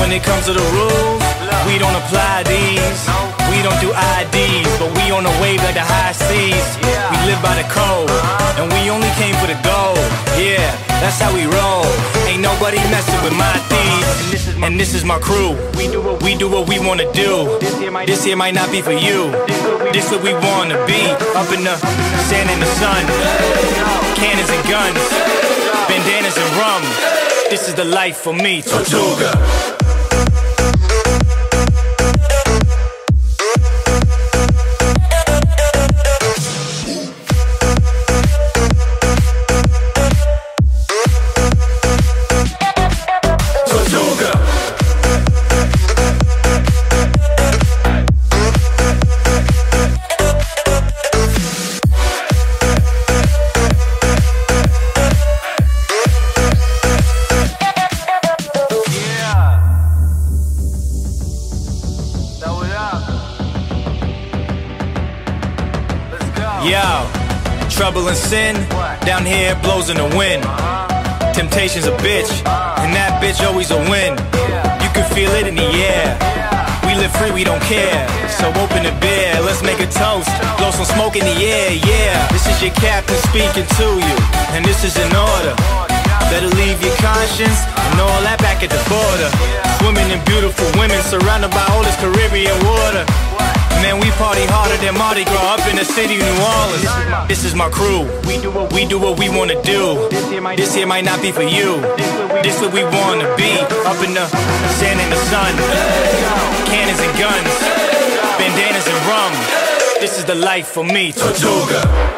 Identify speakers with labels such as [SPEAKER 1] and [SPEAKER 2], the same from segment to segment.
[SPEAKER 1] when it comes to the rules, we don't apply these. We don't do IDs, but we on the wave like the high seas. We live by the code, and we only came for the gold. Yeah, that's how we roll. Ain't nobody messing with my thieves. And this is my crew. We do what we wanna do. This here might not be for you. This what we wanna be. Up in the sand in the sun. Cannons and guns. Bandanas and rum. This is the life for me, Tortuga. Yo, trouble and sin, down here blows in the wind. Temptation's a bitch, and that bitch always a win. You can feel it in the air. We live free, we don't care. So open the beer, let's make a toast. Blow some smoke in the air, yeah. This is your captain speaking to you, and this is an order. Better leave your conscience and all that back at the border. Swimming in beautiful women, surrounded by all this Caribbean water. Man, we party harder than Mardi Gras up in the city of New Orleans. This is my crew. We do what we wanna do. This here might not be for you. This what we wanna be. Up in the sand in the sun. Cannons and guns. Bandanas and rum. This is the life for me, Tortuga.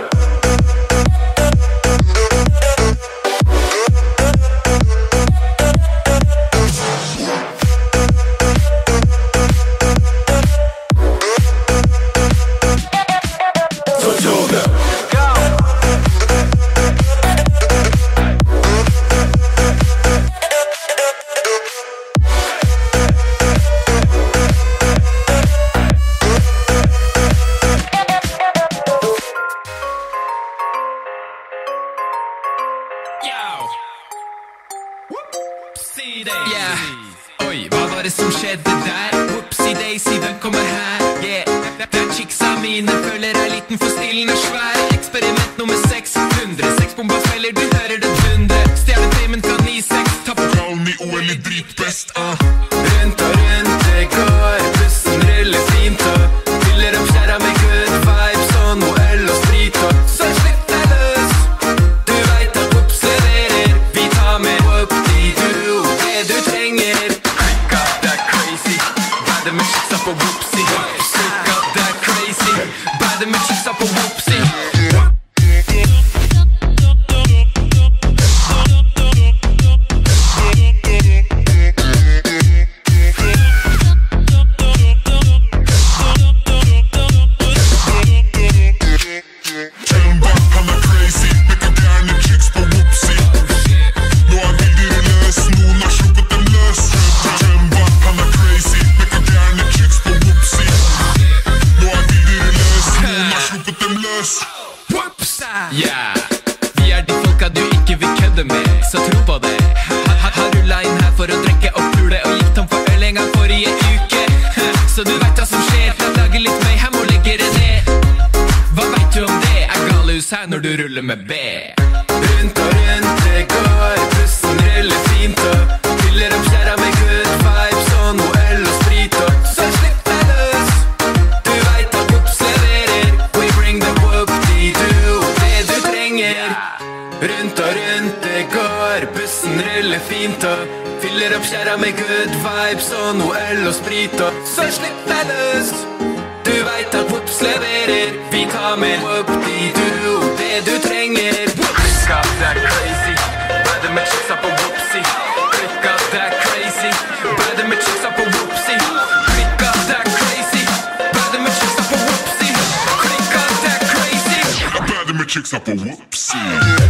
[SPEAKER 2] Yeah. Oi, hva var det som skjedde der? Whoopsie daisy, hvem kommer her? Yeah, det er chicksa mine, føler ei liten for stilen er svær. Eksperiment nummer 600, sexbomba smeller, du hører det dundre. Stjerne famen fra 9-6, ta på kallen i OL i dritbest. Rundt og rundt det går, bussen ruller fint og fyller opp skjæra med good vibes og noe øl og sprit og så slipp deg løs. Du vet at Whoops leverer, vi tar med Whoop-dee-doo. Det du trenger, click up that crazy, buy them a chicks up a Whoopsie. Click up that crazy, buy them a chicks up a Whoopsie. Yeah, vi er de folka du ikke vil kødde med, så tro på det. Har rullet inn her for å drikke og pule og gikk tom for øl en gang forrige uke. Så du vet hva som skjer, jeg lager litt mayhem og legger det ned. Hva vet du om det? Er galehus her når du ruller med B. Rundt og rundt det går, bussen ruller fint og fyller opp skjæra med good vibes og noe øl og sprit og så slipp deg løs. Du vet at Whoops leverer, we bring the Whoop-dee-doo. Det du trenger, rundt og rundt det går, bussen ruller fint og fyller opp skjæra med good vibes og noe øl og sprit og så slipp deg løs. Du vet at Whoops leverer, vi tar med Whoop-dee-doo. Det du trenger, click up that crazy, buy them a chicks up a Whoopsie. Click up that crazy, buy them a chicks up a Whoopsie. Click up that crazy, buy them a chicks up a Whoopsie. Click up that crazy, buy them a chicks up a Whoopsie.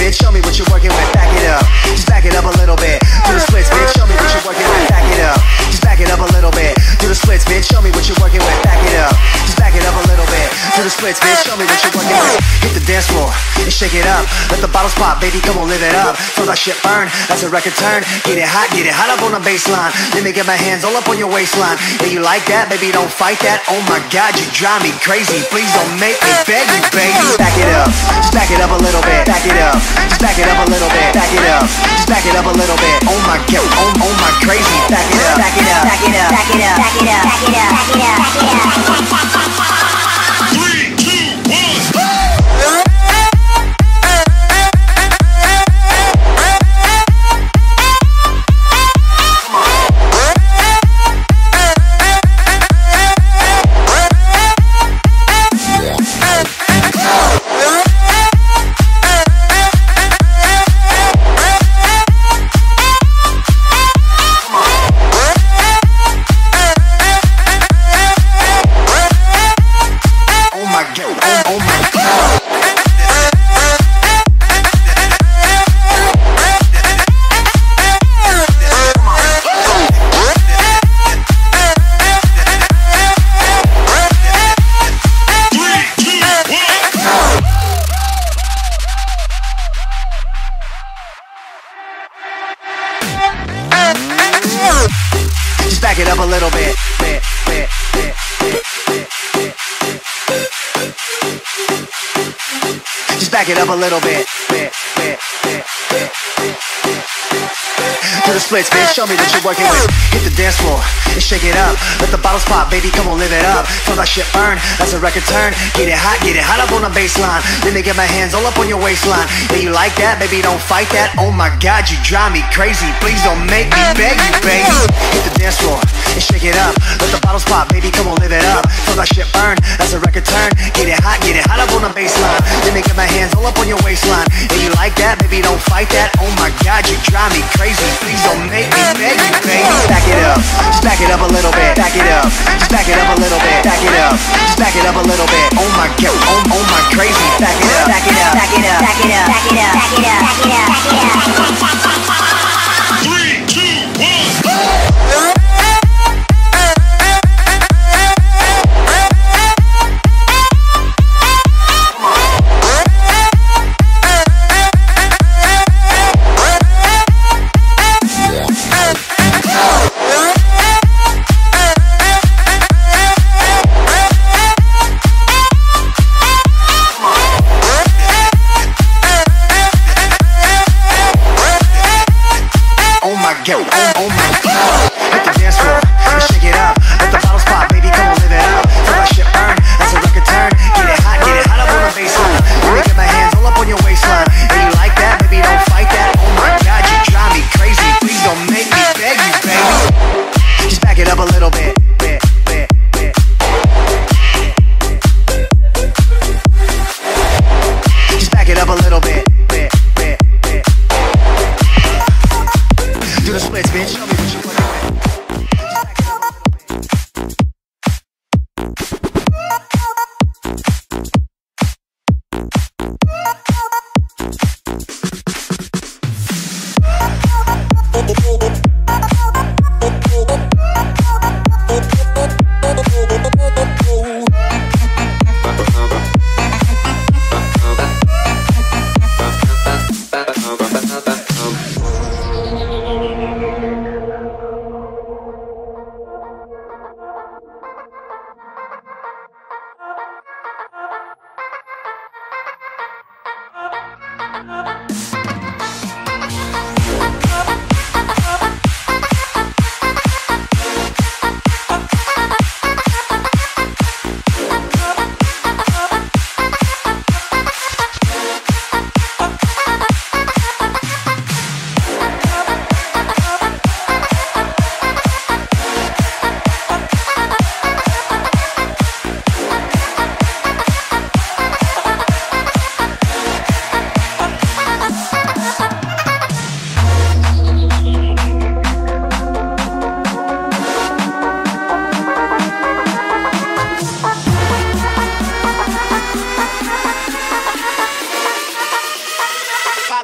[SPEAKER 3] bitch, show me what you're working with. Back it up, just back it up a little bit. Do the splits, bitch, show me what you're working with. Back it up, just back it up a little bit. Do the splits, bitch, show me what you're working with. Back it up, just back it up a little bit. Do the splits, bitch, show me what you're working with. Hit the dance floor and shake it up. Let the bottles pop, baby, come on, live it up. Feel that shit burn, that's a record turn. Get it hot up on the baseline. Let me get my hands all up on your waistline. Yeah, you like that, baby, don't fight that. Oh my God, you drive me crazy. Please don't make me beg you, baby. Back it up, just back it up a little bit. Back it up, just back it up a little bit. Back it up, just back it up a little bit. Oh my God, oh my crazy. Back it up, back it up, back it up, back it up, back it up, back it up, back it up, back it up.
[SPEAKER 4] 3, 2, 1.
[SPEAKER 3] Just back it up a little bit. Just back it up a little bit. Do the splits, bitch, show me what you're working with. Hit the dance floor and shake it up. Let the bottles pop, baby, come on, live it up. Feel that shit burn, that's a record turn. Get it hot up on the baseline. Let me get my hands all up on your waistline. Yeah, you like that, baby, don't fight that. Oh my God, you drive me crazy. Please don't make me beg you, baby. Hit the dance floor and shake it up. Let the bottles pop, baby, come on, live it up. Feel that shit burn, that's a record turn. Get it hot up on the baseline. Let me get my hands all up on your waistline. Yeah, you like that, baby, don't fight that. Oh my God, you drive me crazy. Please don't make me beg you, baby. Back it up, just back it up a little bit. Back it up, just back it up a little bit. Back it up, just back it up a little bit. Oh my God, oh my crazy. Back it up, back it up, back it up, back it up, back it up, back it up, back it up, back it up.
[SPEAKER 4] 3, 2, 1.
[SPEAKER 3] Oh my God. Hit the dance floor and shake it up. Let the bottles pop, baby, come on, live it up. Feel that shit burn, that's a record turn. Get it hot up on the baseline. Let me get my hands all up on your waistline. And you like that, baby, don't fight that. Oh my God, you drive me crazy. Please don't make me beg you, baby. Just back it up a little bit. Just back it up a little bit. Do the splits, bitch. Show me what you're working with.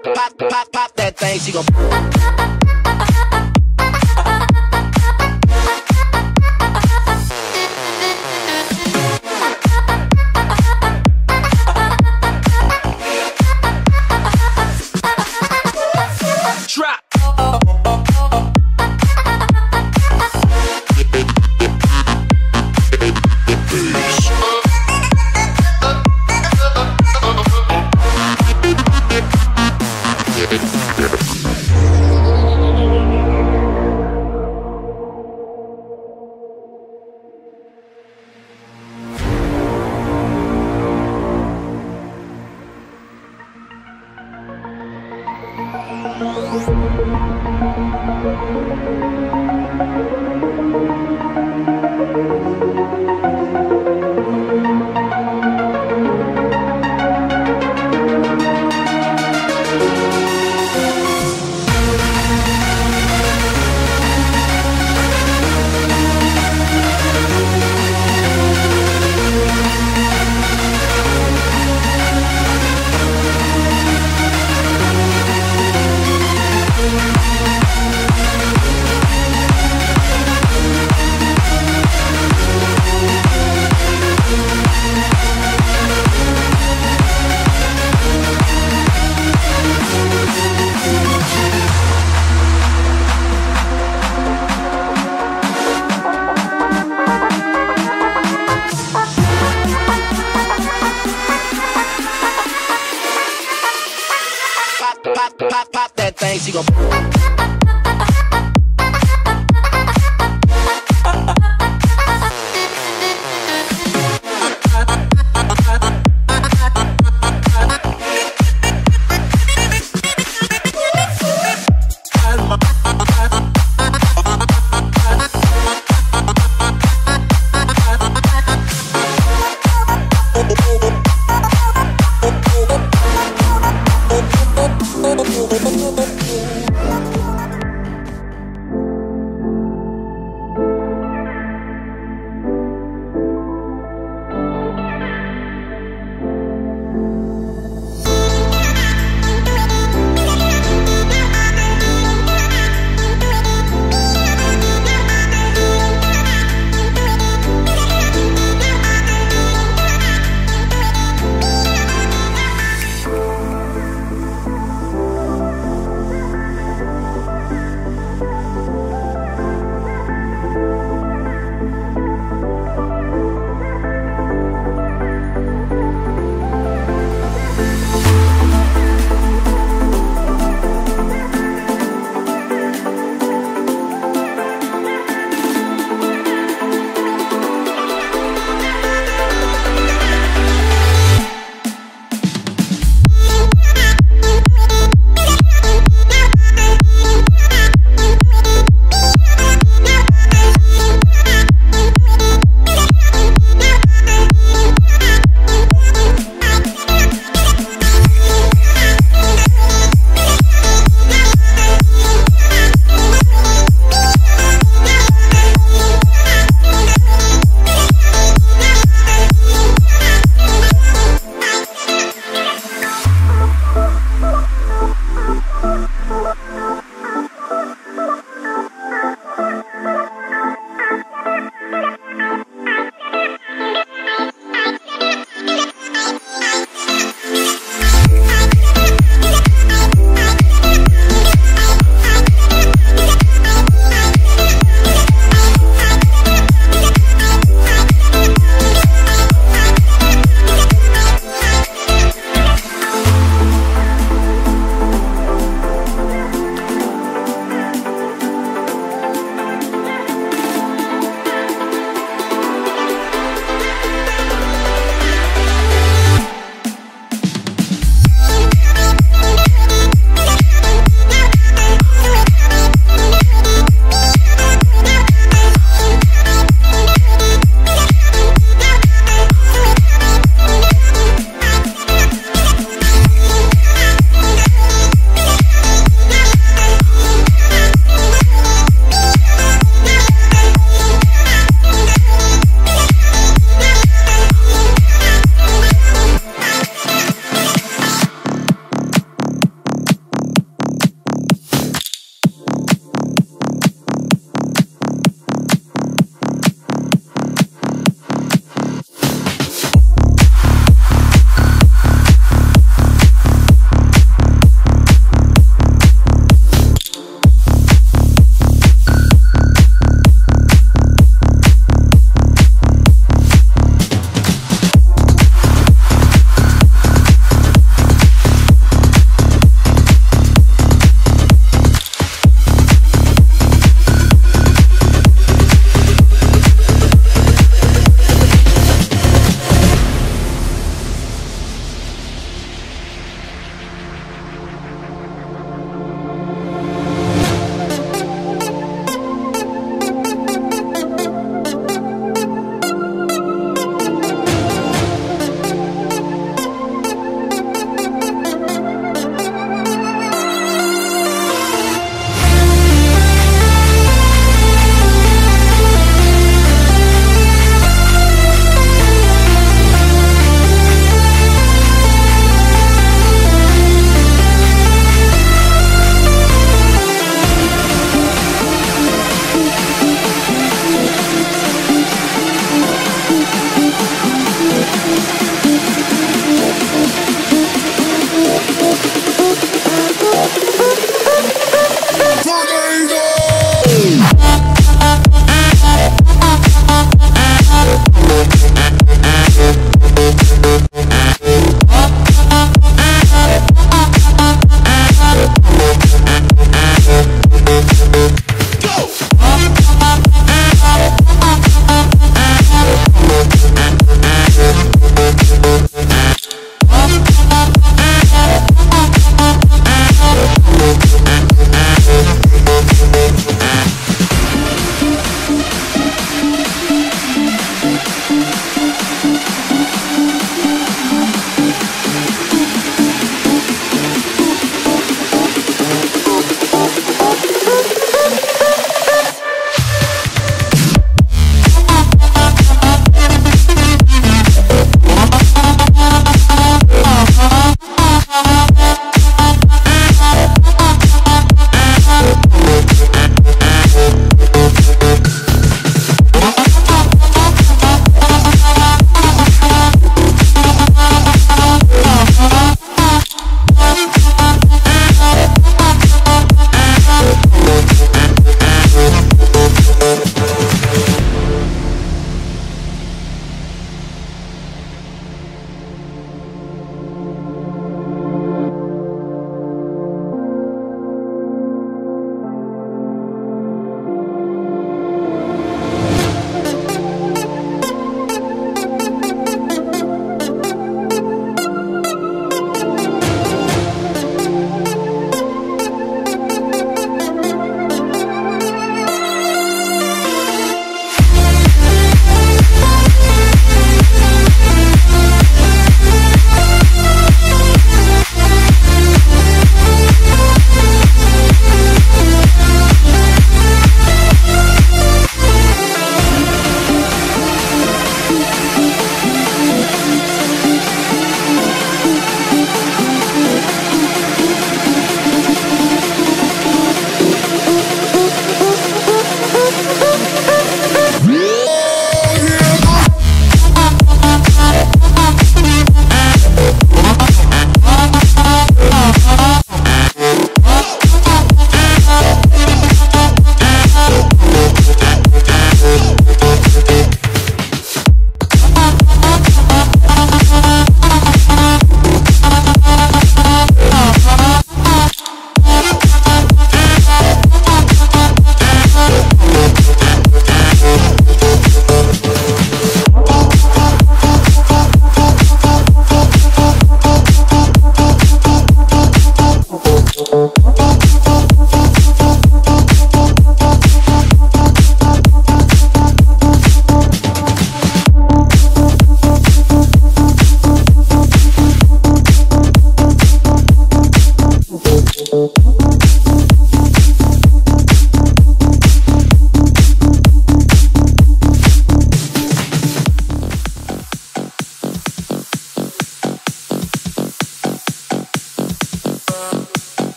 [SPEAKER 5] pop that thing. She gon' pop that thing. She gon'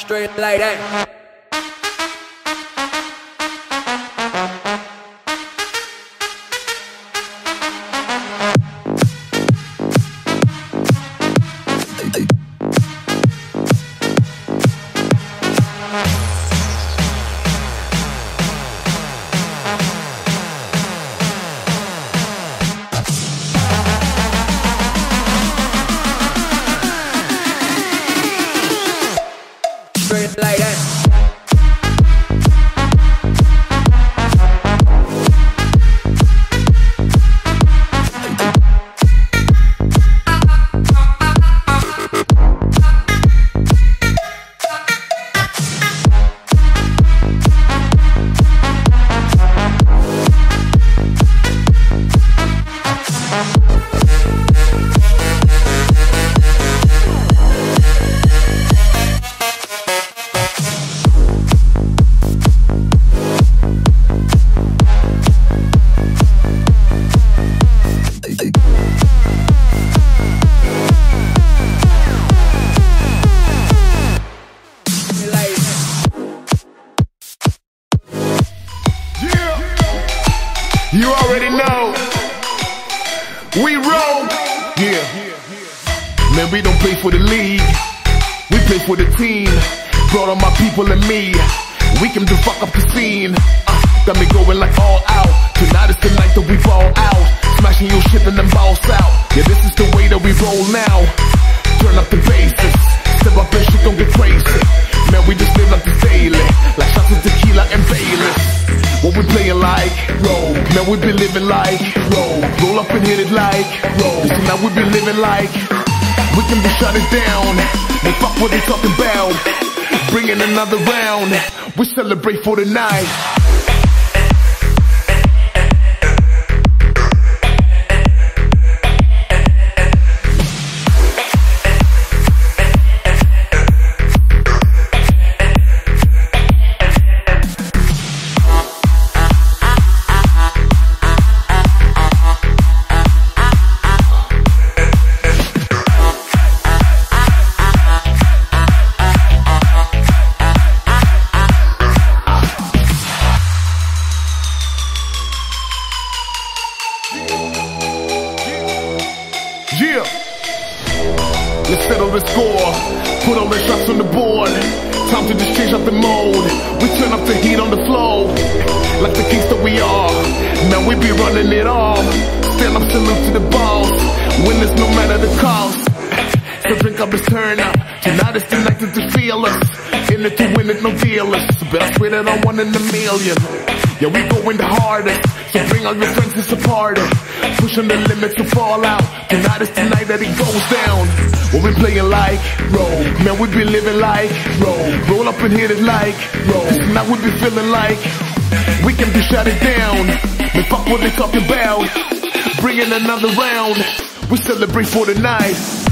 [SPEAKER 5] Straight like that. Straight like that.
[SPEAKER 6] You already know. We roll. Yeah. Man, we don't play for the league. We play for the team. Brought on my people and me. We can do fuck up the scene. Got me going like all out. Tonight is the night that we fall out. Smashing your shit and then bounce out. Yeah, this is the way that we roll now. Turn up the bases. Step up and shit, don't get crazy. Man, we just live like this daily. Like shots of tequila and Baileys. What we playing like? Roll. Man, we be living like roll. Roll up and hit it like roll. So now we be living like we can be shut it down. And fuck what they talking about. Bringing another round. We celebrate for the night. Yeah, let's settle the score. Put all the shots on the board. Time to just change up the mode. We turn up the heat on the flow. Like the kings that we are. Man, we be running it all. Stand up, salute to the boss. Winners no matter the cost. So drink up, let's turn up. Tonight is the night to feel us. In it to win it, no dealers. But I swear that I'm one in a million. Yeah, we going the hardest. So bring all your friends, it's a party. Pushing the limits to fall out. Tonight is the night that it goes down. What we playing like roll. Man, we be living like roll. Roll up and hit it like roll. Now we be feeling like we can be shut it down. Man, fuck what they talking about. Bringing another round. We celebrate for the night.